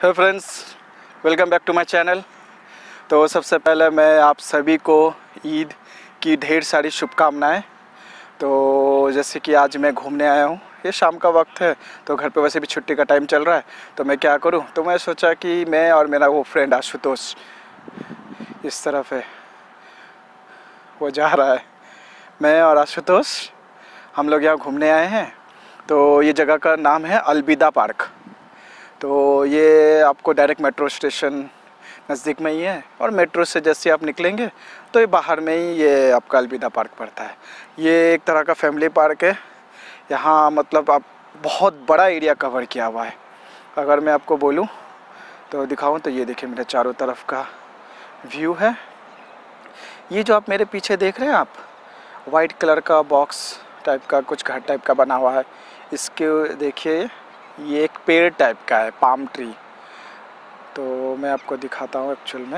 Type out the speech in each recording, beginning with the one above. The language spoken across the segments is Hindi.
Hello friends, welcome back to my channel. तो सबसे पहले मैं आप सभी को ईद की ढेर सारी शुभकामनाएं। तो जैसे कि आज मैं घूमने आया हूँ, ये शाम का वक्त है तो घर पे वैसे भी छुट्टी का टाइम चल रहा है, तो मैं क्या करूँ, तो मैं सोचा कि मैं और मेरा वो फ्रेंड आशुतोष इस तरफ है, वो जा रहा है, मैं और आशुतोष हम लोग यहाँ घूमने आए हैं। तो ये जगह का नाम है अलविदा पार्क। तो ये आपको डायरेक्ट मेट्रो स्टेशन नज़दीक में ही है, और मेट्रो से जैसे आप निकलेंगे तो ये बाहर में ही ये आपका अलविदा पार्क पड़ता है। ये एक तरह का फैमिली पार्क है। यहाँ मतलब आप बहुत बड़ा एरिया कवर किया हुआ है। अगर मैं आपको बोलूँ तो दिखाऊँ तो ये देखिए मेरे चारों तरफ का व्यू है। ये जो आप मेरे पीछे देख रहे हैं आप, वाइट कलर का बॉक्स टाइप का कुछ घर टाइप का बना हुआ है, इसके देखिए ये एक पेड़ टाइप का है, पाम ट्री। तो मैं आपको दिखाता हूँ एक्चुअल में,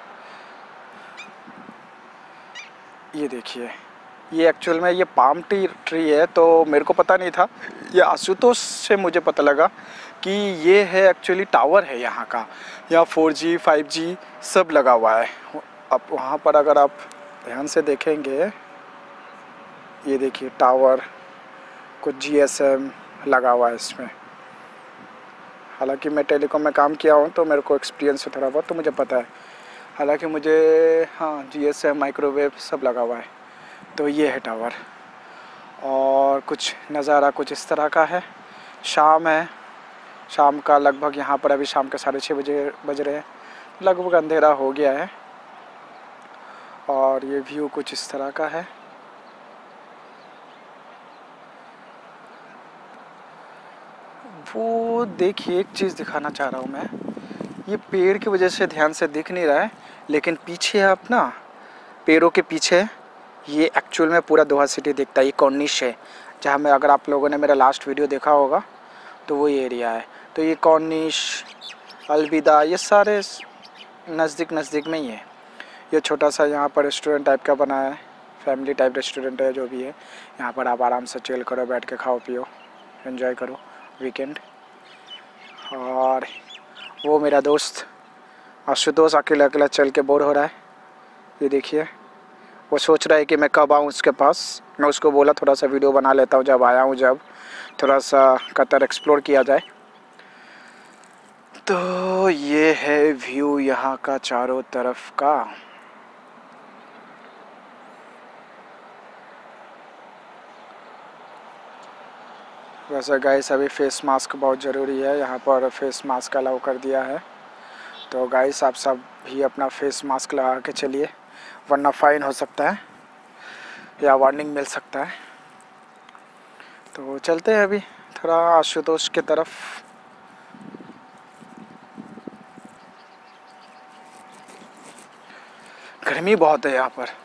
ये देखिए ये एक्चुअल में ये पाम ट्री है। तो मेरे को पता नहीं था, ये आशुतोष से मुझे पता लगा कि ये है एक्चुअली टावर है यहाँ का। यहाँ 4G 5G सब लगा हुआ है। अब वहाँ पर अगर आप ध्यान से देखेंगे, ये देखिए टावर, कुछ GSM लगा हुआ है इसमें। हालांकि मैं टेलीकॉम में काम किया हूँ तो मेरे को एक्सपीरियंस है थोड़ा बहुत, तो मुझे पता है। हालांकि मुझे GSM माइक्रोवेव सब लगा हुआ है। तो ये है टावर, और कुछ नज़ारा कुछ इस तरह का है। शाम है, शाम का लगभग यहाँ पर अभी शाम के 6:30 बज रहे हैं, लगभग अंधेरा हो गया है। और ये व्यू कुछ इस तरह का है। वो देखिए एक चीज़ दिखाना चाह रहा हूँ मैं, ये पेड़ की वजह से ध्यान से दिख नहीं रहा है, लेकिन पीछे आप ना, पेड़ों के पीछे ये एक्चुअल में पूरा दोहा सिटी दिखता है। ये कॉर्निश है जहाँ में, अगर आप लोगों ने मेरा लास्ट वीडियो देखा होगा तो वो ये एरिया है। तो ये कॉर्निश, अलविदा, ये सारे नज़दीक में ही है। ये छोटा सा यहाँ पर रेस्टोरेंट टाइप का बना है, फैमिली टाइप रेस्टोरेंट है जो भी है। यहाँ पर आप आराम से चिल करो, बैठ के खाओ पियो, एंजॉय करो वीकेंड। और वो मेरा दोस्त आशुतोष अकेला अकेला चल के बोर हो रहा है। ये देखिए वो सोच रहा है कि मैं कब आऊँ उसके पास। मैं उसको बोला थोड़ा सा वीडियो बना लेता हूँ जब आया हूँ, जब थोड़ा सा कतर एक्सप्लोर किया जाए। तो ये है व्यू यहाँ का चारों तरफ का। वैसे गाइस अभी फेस मास्क बहुत ज़रूरी है, यहाँ पर फेस मास्क अलाउ कर दिया है। तो गाइस आप सब भी अपना फेस मास्क लगा के चलिए, वरना फ़ाइन हो सकता है या वार्निंग मिल सकता है। तो चलते हैं अभी थोड़ा आशुतोष की तरफ। गर्मी बहुत है यहाँ पर।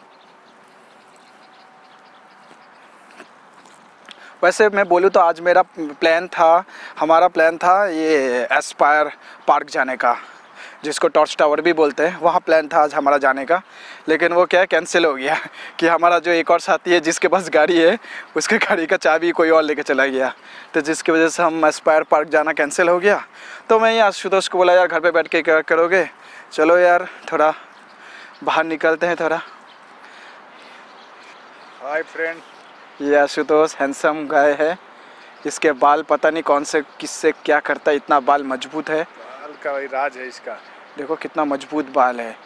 वैसे मैं बोलूँ तो आज हमारा प्लान था ये एस्पायर पार्क जाने का, जिसको टॉर्च टावर भी बोलते हैं। वहाँ प्लान था आज हमारा जाने का, लेकिन वो क्या कैंसिल हो गया कि हमारा जो एक और साथी है जिसके पास गाड़ी है, उसके गाड़ी का चाबी कोई और लेके चला गया। तो जिसकी वजह से हम एस्पायर पार्क जाना कैंसिल हो गया। तो मैं ये आशुतोष को बोला, यार घर पर बैठ के क्या करोगे, चलो यार थोड़ा बाहर निकलते हैं थोड़ा। हाय फ्रेंड, ये आशुतोष हैंडसम गाय है। इसके बाल पता नहीं कौन से किससे क्या करता है, इतना बाल मजबूत है। बाल का राज है इसका, देखो कितना मजबूत बाल है।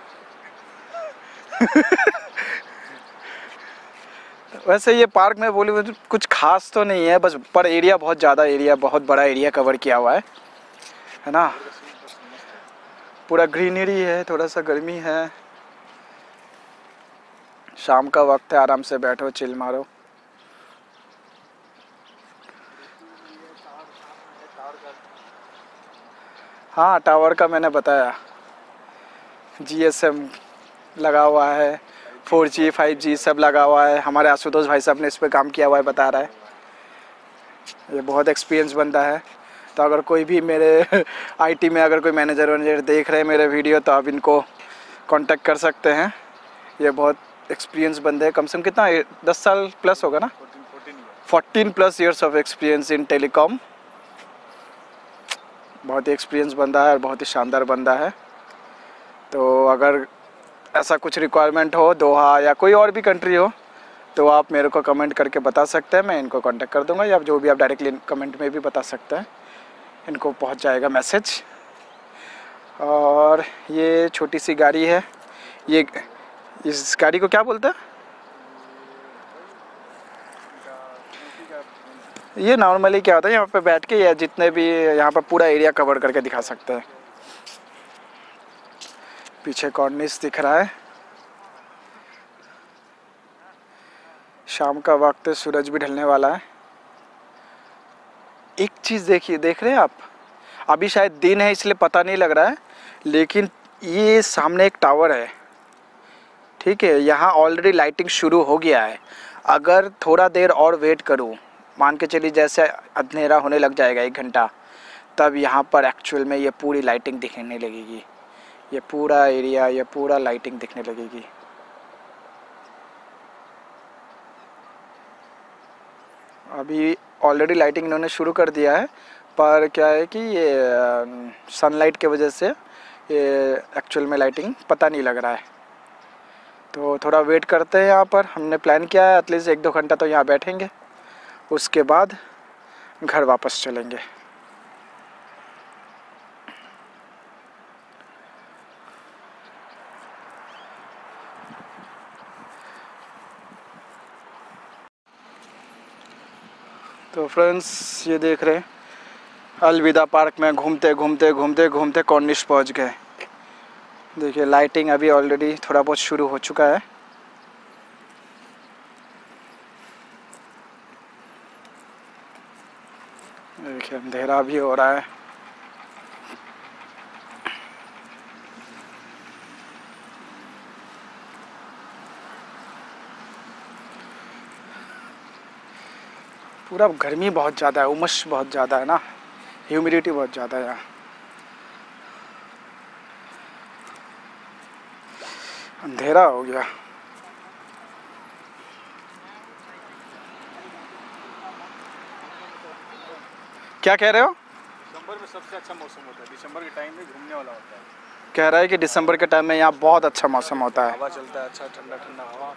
वैसे ये पार्क में बोली कुछ खास तो नहीं है, बस पर एरिया बहुत बड़ा एरिया कवर किया हुआ है ना। पूरा ग्रीनरी है, थोड़ा सा गर्मी है, शाम का वक्त है, आराम से बैठो चिल मारो। हाँ टावर का मैंने बताया, GSM लगा हुआ है, 4G 5G सब लगा हुआ है। हमारे आशुतोष भाई साहब ने इस पे काम किया हुआ है, बता रहा है। ये बहुत एक्सपीरियंस बनता है। तो अगर कोई भी मेरे IT में अगर कोई मैनेजर देख रहे हैं मेरे वीडियो, तो आप इनको कांटेक्ट कर सकते हैं। ये बहुत एक्सपीरियंस बंदे हैं, कम से कम कितना 10 साल प्लस होगा ना, 14+ years of experience in telecom. बहुत ही एक्सपीरियंस बंदा है और बहुत ही शानदार बंदा है। तो अगर ऐसा कुछ रिक्वायरमेंट हो दोहा या कोई और भी कंट्री हो तो आप मेरे को कमेंट करके बता सकते हैं, मैं इनको कांटेक्ट कर दूंगा, या जो भी आप डायरेक्टली कमेंट में भी बता सकते हैं, इनको पहुंच जाएगा मैसेज। और ये छोटी सी गाड़ी है, ये इस गाड़ी को क्या बोलते हैं? ये नॉर्मली क्या होता है, यहाँ पे बैठ के या जितने भी यहाँ पर पूरा एरिया कवर करके दिखा सकते हैं। पीछे कॉर्निस दिख रहा है, शाम का वक्त है, सूरज भी ढलने वाला है। एक चीज़ देखिए, देख रहे हैं आप, अभी शायद दिन है इसलिए पता नहीं लग रहा है, लेकिन ये सामने एक टावर है, ठीक है, यहाँ ऑलरेडी लाइटिंग शुरू हो गया है। अगर थोड़ा देर और वेट करूँ, मान के चलिए जैसे अंधेरा होने लग जाएगा 1 घंटा, तब यहाँ पर एक्चुअल में ये पूरी लाइटिंग दिखने लगेगी, ये पूरा एरिया, ये पूरा लाइटिंग दिखने लगेगी। अभी ऑलरेडी लाइटिंग इन्होंने शुरू कर दिया है, पर क्या है कि ये सनलाइट के वजह से ये एक्चुअल में लाइटिंग पता नहीं लग रहा है। तो थोड़ा वेट करते हैं, यहाँ पर हमने प्लान किया है एटलीस्ट 1-2 घंटा तो यहाँ बैठेंगे, उसके बाद घर वापस चलेंगे। तो फ्रेंड्स ये देख रहे हैं, अलविदा पार्क में घूमते घूमते घूमते घूमते कॉर्निश पहुंच गए। देखिए लाइटिंग अभी ऑलरेडी थोड़ा बहुत शुरू हो चुका है। देखिए अंधेरा भी हो रहा है। पूरा गर्मी बहुत ज़्यादा है, उमस बहुत ज़्यादा है ना, ह्यूमिडिटी बहुत ज़्यादा है यहाँ। अंधेरा हो गया। क्या कह रहे हो? दिसंबर में सबसे अच्छा मौसम होता है, दिसंबर के टाइम में घूमने वाला होता है। कह रहा है कि दिसंबर के टाइम में यहाँ बहुत अच्छा मौसम होता है। हवा चलता है, अच्छा ठंडा ठंडा हवा।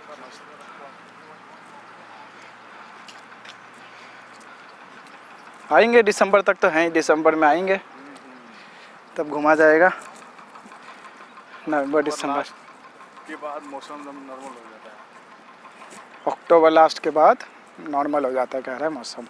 आएंगे दिसंबर तक तो हैं, दिसंबर में आएंगे तब घुमा जाएगा। नवंबर दिसंबर के बाद मौसम नॉर्मल हो जाता है। अक्टूबर लास्ट के बाद नॉर्मल हो जाता है, कह रहा है मौसम।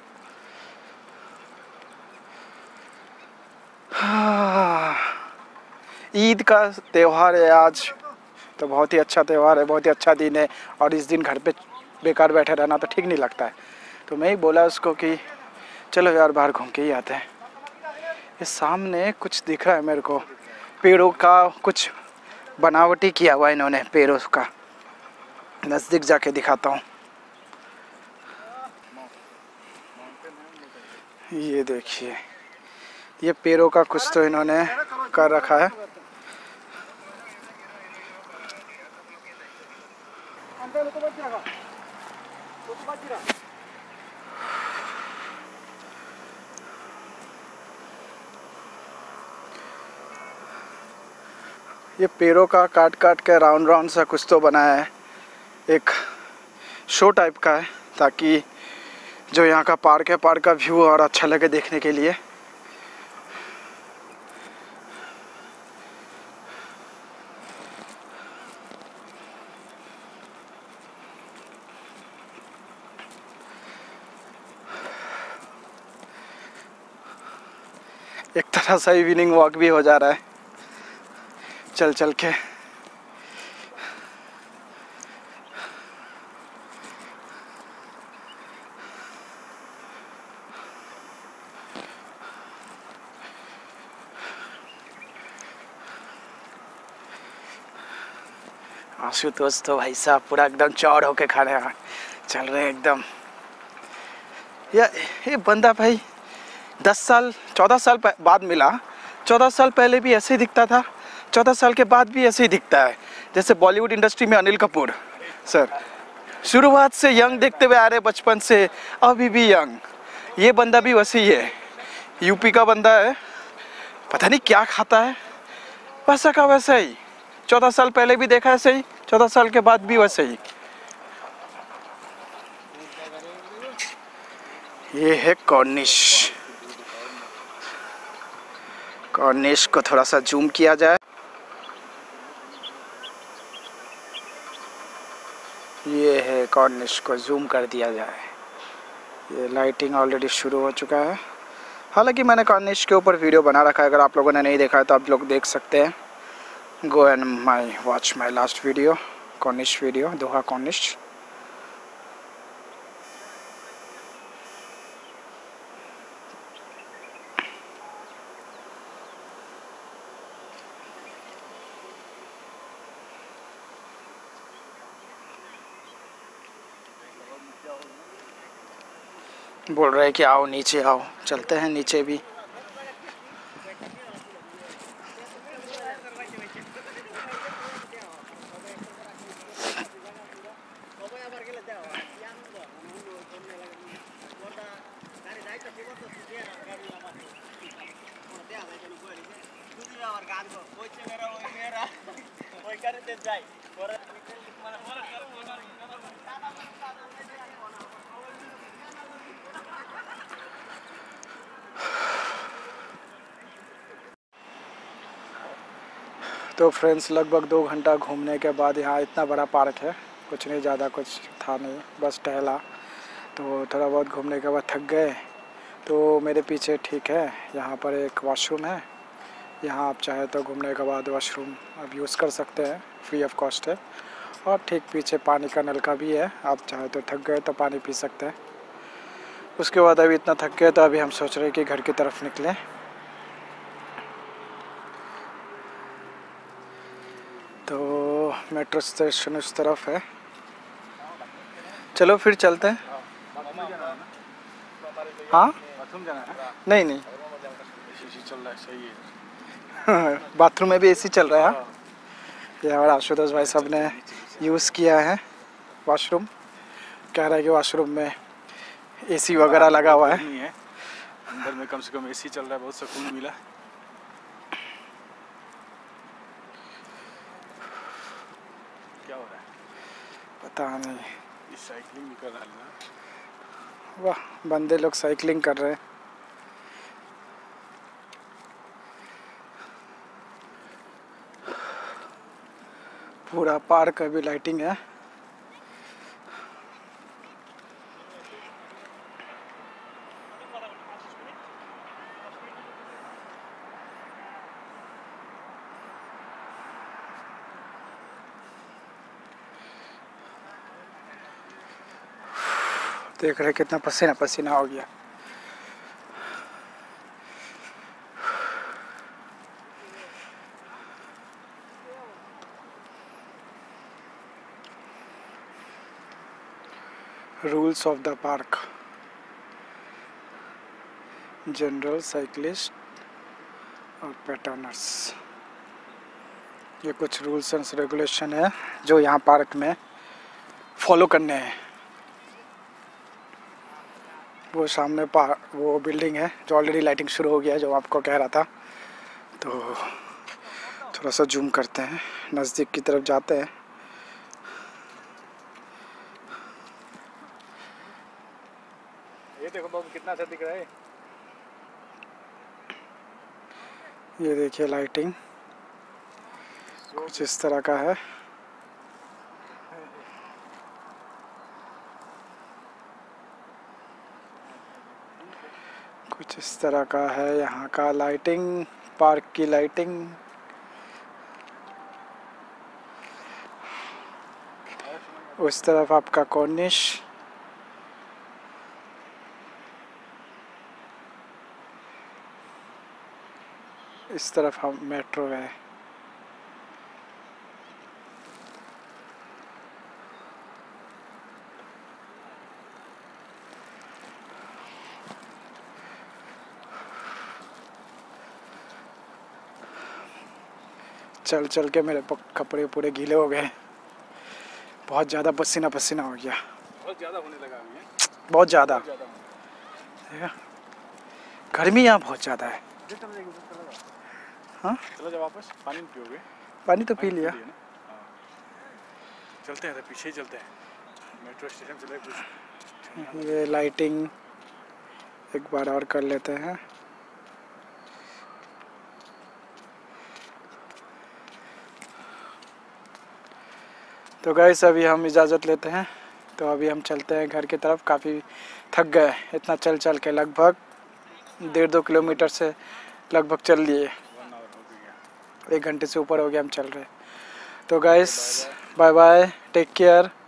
ईद का त्यौहार है आज, तो बहुत ही अच्छा त्यौहार है, बहुत ही अच्छा दिन है, और इस दिन घर पे बेकार बैठे रहना तो ठीक नहीं लगता है। तो मैं ही बोला उसको कि चलो यार बाहर घूम के ही आते हैं। ये सामने कुछ दिख रहा है मेरे को, पेड़ों का कुछ बनावटी किया हुआ है इन्होंने, पेड़ों का। नज़दीक जाके दिखाता हूँ। ये देखिए, ये पेड़ों का कुछ तो इन्होंने कर रखा है। ये पेड़ों का काट काट के राउंड राउंड सा कुछ तो बनाया है, एक शो टाइप का है, ताकि जो यहाँ का पार्क है, पार्क का व्यू और अच्छा लगे देखने के लिए। एक तरह से इवनिंग वॉक भी हो जा रहा है चल चल के। आशुतोष तो भाई साहब पूरा एकदम चौड़ होके खड़े हैं, चल रहे हैं एकदम। ये बंदा भाई 10 साल 14 साल बाद मिला, 14 साल पहले भी ऐसे ही दिखता था, 14 साल के बाद भी ऐसे ही दिखता है, जैसे बॉलीवुड इंडस्ट्री में अनिल कपूर सर, शुरुआत से यंग देखते हुए आ रहे, बचपन से अभी भी यंग। ये बंदा भी वैसे ही है, यूपी का बंदा है, पता नहीं क्या खाता है, वैसा का वैसा ही। 14 साल पहले भी देखा ऐसे ही, 14 साल के बाद भी वैसे ही। ये है कॉर्निश। कॉर्निश को थोड़ा सा जूम किया जाए। ये है कॉर्निश को जूम कर दिया जाए। ये लाइटिंग ऑलरेडी शुरू हो चुका है। हालांकि मैंने कॉर्निश के ऊपर वीडियो बना रखा है, अगर आप लोगों ने नहीं देखा है तो आप लोग देख सकते हैं। Go and watch my last video, corniche video, Doha corniche. बोल रहे हैं कि आओ नीचे आओ, चलते हैं नीचे भी। तो फ्रेंड्स, लगभग 2 घंटा घूमने के बाद यहाँ इतना बड़ा पार्क है, कुछ नहीं, ज़्यादा कुछ था नहीं, बस टहला। तो थोड़ा बहुत घूमने के बाद थक गए। तो मेरे पीछे ठीक है, यहाँ पर एक वॉशरूम है। यहाँ आप चाहे तो घूमने के बाद वॉशरूम आप यूज़ कर सकते हैं, फ्री ऑफ कॉस्ट है। और ठीक पीछे पानी का नलका भी है, आप चाहे तो थक गए तो पानी पी सकते हैं। उसके बाद अभी इतना थक गए तो अभी हम सोच रहे हैं कि घर की तरफ निकलें। तो मेट्रो स्टेशन उस तरफ है, चलो फिर चलते हैं। हाँ, बाथरूम जाना है? नहीं नहीं, एसी चल रहा है, सही है। बाथरूम में भी एसी चल रहा है। ये हमारे आशुतोष भाई साहब ने यूज़ किया है वॉशरूम। कह रहा है कि वॉशरूम में एसी वगैरह लगा हुआ है। नहीं है, अंदर में कम से कम एसी चल रहा है, बहुत सुकून मिला। क्या हो रहा है पता नहीं। ये साइकिलिंग भी कर रहा है ना। वाह, बंदे लोग साइकिलिंग कर रहे हैं। पूरा पार्क अभी लाइटिंग है। देख रहे कितना पसीना पसीना हो गया। Rules of the park, general, cyclists और पैटर्नर्स। ये कुछ रूल्स एंड रेगुलेशन है जो यहाँ पार्क में फॉलो करने हैं। वो सामने वो बिल्डिंग है जो ऑलरेडी लाइटिंग शुरू हो गया है, जो आपको कह रहा था। तो थोड़ा सा जूम करते हैं, नज़दीक की तरफ जाते हैं। ये देखो बाबू कितना अच्छा दिख रहा है। ये देखिए लाइटिंग कुछ इस तरह का है। कुछ इस तरह का है यहाँ का लाइटिंग, पार्क की लाइटिंग। उस तरफ आपका कॉर्निश, इस तरफ हम मेट्रो है। चल चल के मेरे कपड़े पूरे गीले हो गए, बहुत ज़्यादा पसीना पसीना हो गया। बहुत ज़्यादा होने लगा अभी है। बहुत ज़्यादा, गर्मी यहाँ बहुत ज़्यादा है। हाँ चलो जब वापस पानी नहीं पियोगे? पानी तो पी लिया। हाँ। चलते हैं तो पीछे ही चलते हैं, मेट्रो स्टेशन चले कुछ। ये लाइटिंग एक बार और कर लेते हैं। तो गाइस अभी हम इजाज़त लेते हैं। तो अभी हम चलते हैं घर की तरफ। काफ़ी थक गए इतना चल चल के, लगभग 1.5-2 किलोमीटर से लगभग चल लिए। 1 आवर हो गया, 1 घंटे से ऊपर हो गया हम चल रहे। तो guys bye bye, take care.